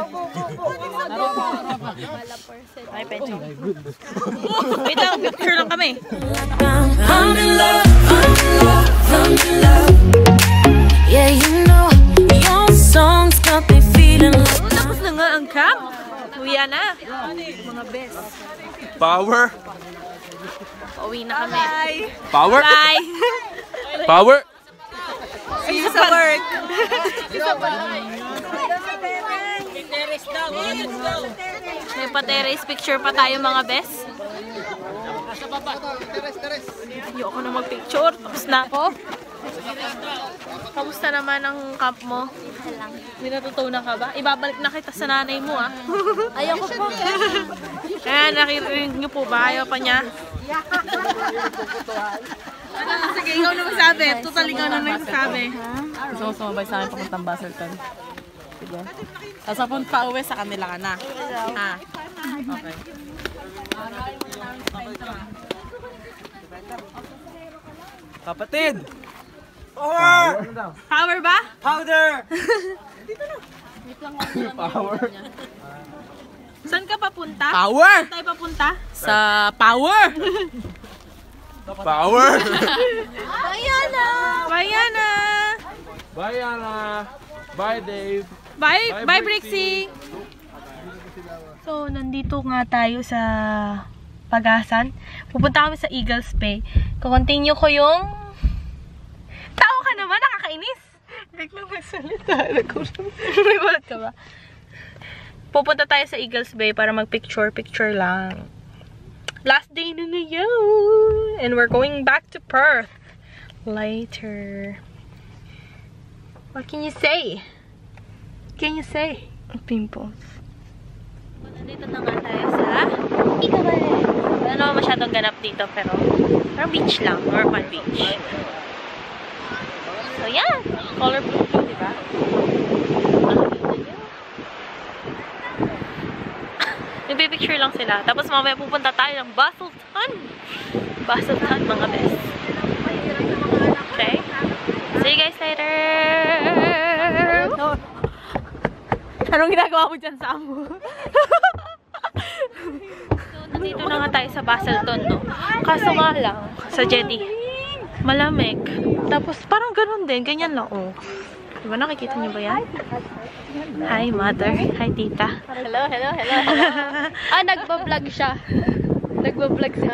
Ay, penso. Wait lang, picture lang kami. I'm in love, I'm in love, I'm in love. Yeah, you know, your songs got me feeling like. Tapos na nga ang camp. Uwi na. Mga best. Power. Pauwi na kami. Bye. Power. Bye. Power. See you sa work. May pa-terrace picture pa tayo mga best. Ayoko na mag-picture. Tapos na ako. Kamusta naman ang camp mo? May natutunan ka ba? Ibabalik na kita sa nanay mo ah. Ayoko po. Ayan, nakirinig niyo po ba? Ayaw pa niya. Sige, ikaw na masabi. Total, ikaw na nagsasabi. Gusto mo sumabay sa akin papuntang Baselton. Sige. Tapos pa uwi sa kanila ka na. Ha? Okay. Kapatid. Power. Power ba? Powder. Power. Saan ka papunta? Power! Saan tayo papunta? Sa power! Power. Bayana! Bayana! Bye, Anna. Bye, Dave. Bye, Bye, bye Brixie. Brixie! So, nandito nga tayo sa Pagasan. Pupunta kami sa Eagles Bay. Kukontinue ko yung... Tao ka naman, nakakainis! Biglang magsalita. May balat ka ba? Pupunta tayo sa Eagles Bay para mag-picture lang. Last day na ngayon! And we're going back to Perth later. What can you say? Can you say? Pimples. Nandito na nga tayo sa Ikaway. Wala naman masyadong ganap dito pero beach lang. Or fun beach. So yeah! Colorful, diba? Nagpipicture lang sila. Tapos mamaya pupunta tayo ng Baselton. Baselton, mga best. Okay? See you guys later! Anong ginagawa mo dyan sa amo? So, nandito na nga tayo sa Baselton, no? Kaso nga lang, sa jetty, malamig. Tapos parang ganun din. Ganyan lang, oh. Diba nakikita niyo ba yan? Hi, mother. Hi, tita. Hello, hello, hello, hello. Ah, nagbablog siya. Nagbablog siya.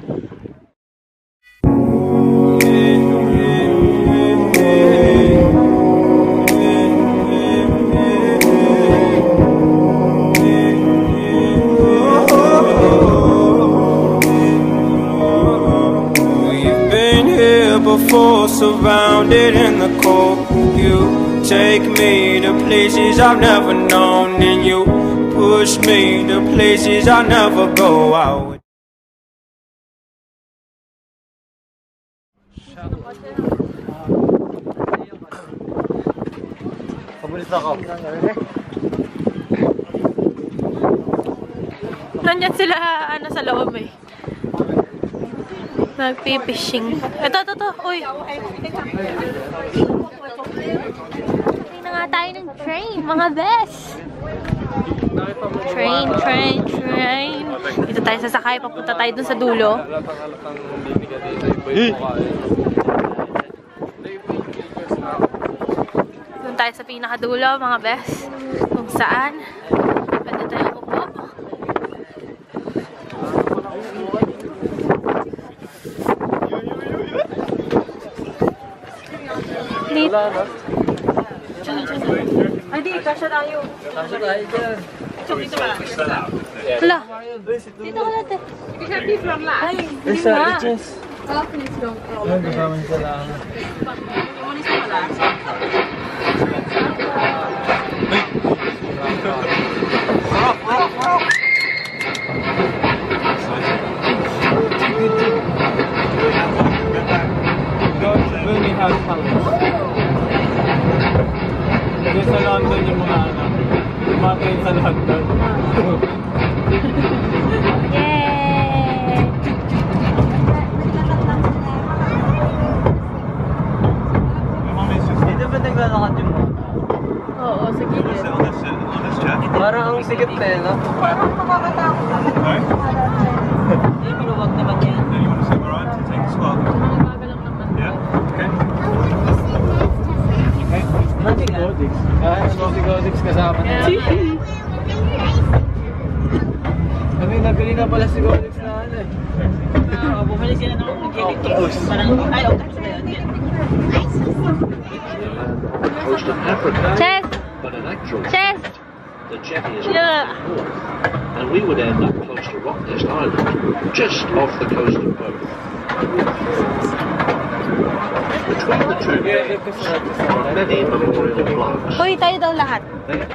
We've been here before, surrounded in the cold. You take me to places I've never known, and you push me to places I'll never go out. Nandyan sila, ano, sa loob eh. Nagpipishing. Ito. Uy. Tingnan na nga tayo ng train, mga best. Train. Dito tayo sasakay, papunta tayo dun sa dulo. Dun tayo sa pinakadulo, mga best. Kung saan. Pwede tayo upo. Dito. Ay, di. Kasya tayo. Dito ba? Hala. Dito ka natin. Ay, hindi nga. Kasi sa London yung mga anak. Kumakain sa London. Yay! Dito ba naglalakad yung mga? Oo, sige. On this chat? Parang ang sikip eh, no? Parang nakakatakot. Eh, maluwag naman yan. You want to sit around and take a spot? Yeah? Okay. Si Godix kasama na. Kami nabili na pala si Godix na ano eh. Bumalik sila ng nag-gigit. Parang, ay, okay. Coast of Africa, Chess! but in actual Chess! the jetty is Yeah. north, and we would end up close to Rocknest Island, just off the coast of both. Between the two are many memorial plaques. Hoy, tayo daw lahat.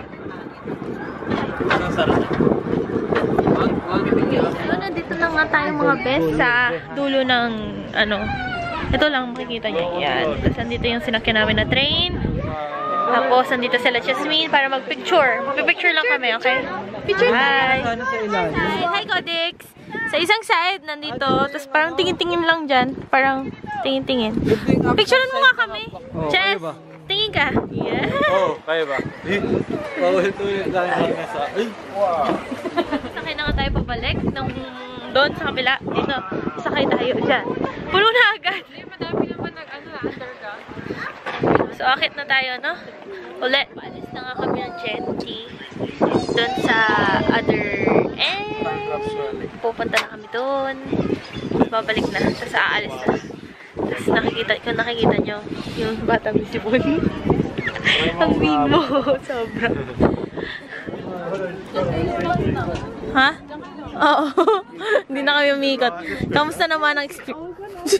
So, nandito na nga tayo mga best sa dulo ng ano. Ito lang makikita nyo. Yan. Tapos nandito yung sinakyan namin na train. Tapos nandito sila Jasmine para mag-picture. Mag-picture lang kami, okay? Picture. Hi! Hi, Godix! Sa isang side, nandito. Tapos parang tingin-tingin lang dyan. Parang tingin-tingin. Picturean mo nga kami. Chess! Tingin ka. Yeah. Oo, kaya ba? Paulit-ulit lang yung nasa. Ay! Wow! Sakay na nga tayo pabalik. Doon sa kabila. Dito. Sakay tayo dyan. Puno na agad. Madami naman nag-under ka. So, akit na tayo, no? Ulit. Paalis na nga kami ng jetty. Doon sa other end. Pupunta na kami doon. Babalik na. Tapos aalis na. Tapos kung nakikita nyo, yung bata bisipon. Ang mean mo. Sobra. Ha? Oo. Hindi na kami umikot. Kamusta naman ang experience?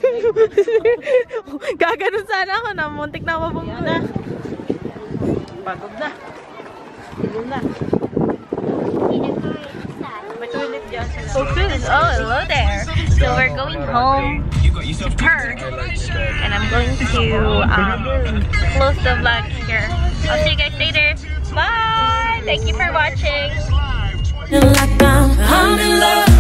Gaganon sana ako na. Muntik na mabunggo na. Pagod na. Tigil na. May toilet dyan. Oh, hello there. So we're going home. Her. And I'm going to close the vlog here. I'll see you guys later. Bye! Thank you for watching. Like I'm in love.